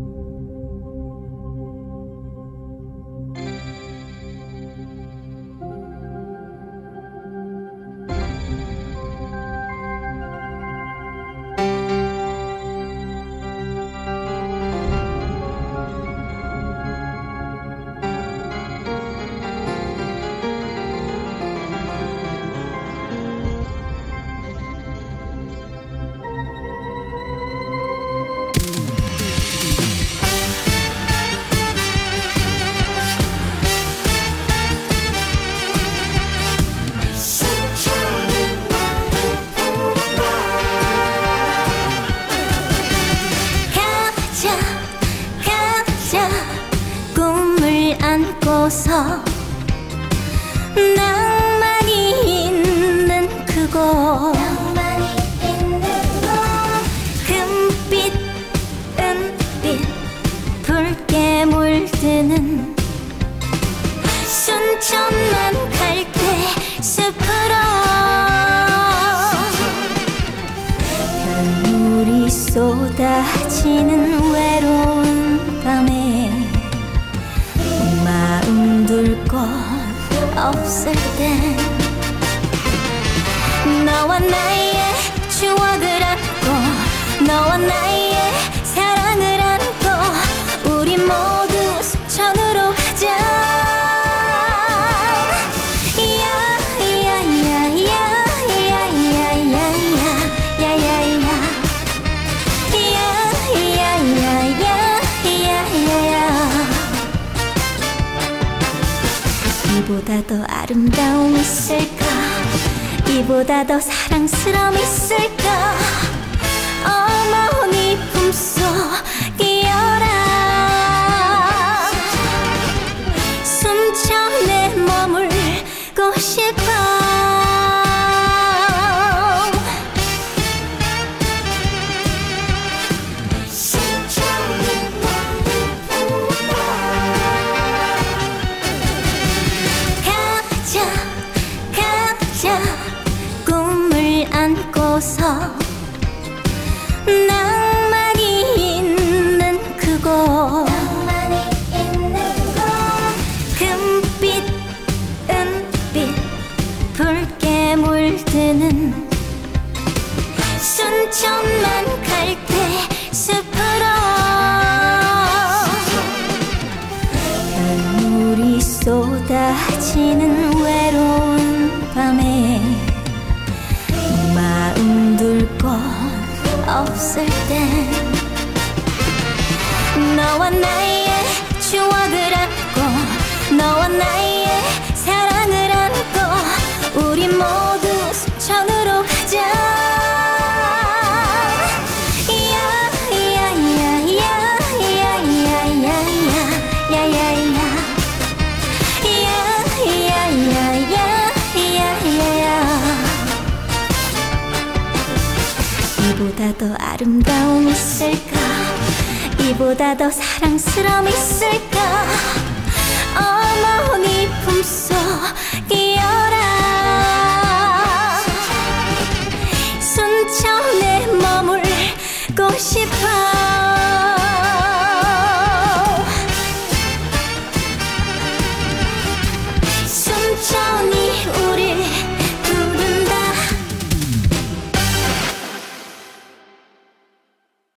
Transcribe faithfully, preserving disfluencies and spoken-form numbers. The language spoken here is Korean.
안고서 낭만이 있는 그곳, 금빛 은빛 붉게 물드는 순천만 갈대 숲으로 별물이 쏟아지는 외로운 밤에 마음 둘 곳 없을 땐 너와 나의 추억을 안고 너와 나의 사랑을 안고 우리 모두 순천으로 가자. 이보다 더 아름다움 있을까? 이보다 더 사랑스러움 있을까? 어머 네 품속이여라. 숨전에 머물고 싶어. 꿈을 안고서 낭만이 있는 그곳, 금빛 은빛 붉게 물드는 순천만 갈대 숲으로 별물이 쏟아지는 외로운 밤에 마음 둘 곳 없을 땐 너와 나의 추억을 안고 너와 나의 사랑을 안고 우리 모두 순천으로 가자. 이보다 더 아름다움 있을까? 이보다 더 사랑스러움 있을까? 어머 네 품속이여라. 순천에 머물고 싶어.